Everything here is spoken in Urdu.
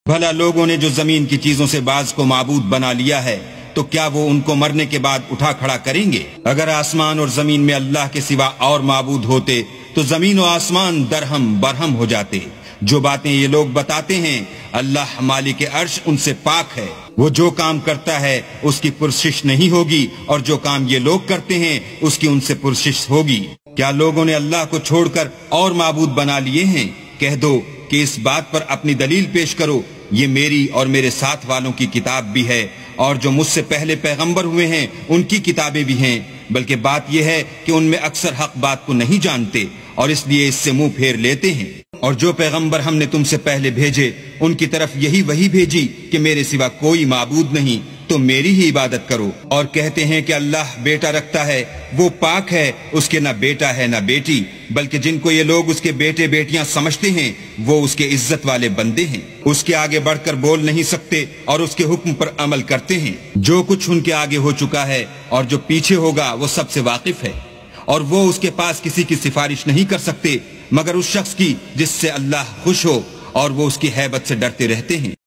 بھلا لوگوں نے جو زمین کی چیزوں سے بعض کو معبود بنا لیا ہے تو کیا وہ ان کو مرنے کے بعد اٹھا کھڑا کریں گے؟ اگر آسمان اور زمین میں اللہ کے سوا اور معبود ہوتے تو زمین و آسمان درہم برہم ہو جاتے۔ جو باتیں یہ لوگ بتاتے ہیں اللہ مالک عرش ان سے پاک ہے۔ وہ جو کام کرتا ہے اس کی پرسش نہیں ہوگی، اور جو کام یہ لوگ کرتے ہیں اس کی ان سے پرسش ہوگی۔ کیا لوگوں نے اللہ کو چھوڑ کر اور معبود بنا لیے ہیں؟ کہہ دو کہ اس بات پر اپنی دلیل پیش کرو، یہ میری اور میرے ساتھ والوں کی کتاب بھی ہے، اور جو مجھ سے پہلے پیغمبر ہوئے ہیں ان کی کتابیں بھی ہیں، بلکہ بات یہ ہے کہ ان میں اکثر حق بات کو نہیں جانتے اور اس لیے اس سے منہ پھیر لیتے ہیں۔ اور جو پیغمبر ہم نے تم سے پہلے بھیجے ان کی طرف یہی وحی بھیجی کہ میرے سوا کوئی معبود نہیں، تو میری ہی عبادت کرو۔ اور کہتے ہیں کہ اللہ بیٹا رکھتا ہے، وہ پاک ہے، اس کے نہ بیٹا ہے نہ بیٹی، بلکہ جن کو یہ لوگ اس کے بیٹے بیٹیاں سمجھتے ہیں وہ اس کے عزت والے بندے ہیں، اس کے آگے بڑھ کر بول نہیں سکتے اور اس کے حکم پر عمل کرتے ہیں۔ جو کچھ ان کے آگے ہو چکا ہے اور جو پیچھے ہوگا وہ سب سے واقف ہے، اور وہ اس کے پاس کسی کی سفارش نہیں کر سکتے مگر اس شخص کی جس سے اللہ خوش ہو، اور وہ اس کی ہیبت سے ڈرتے رہتے ہیں۔